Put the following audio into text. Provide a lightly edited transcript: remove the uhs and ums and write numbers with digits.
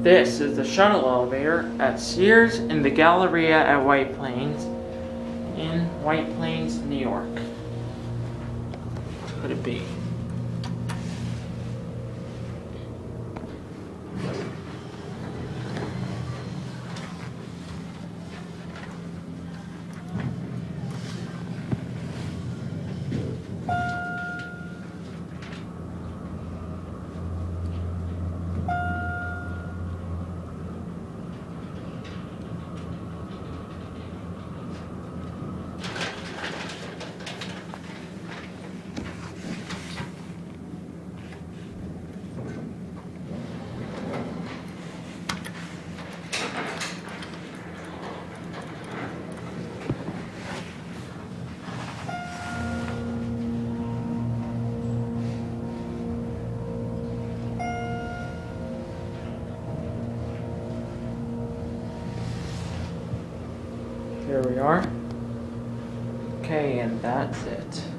This is the shuttle elevator at Sears in the Galleria at White Plains in White Plains, New York. What could it be? Here we are. Okay, and that's it.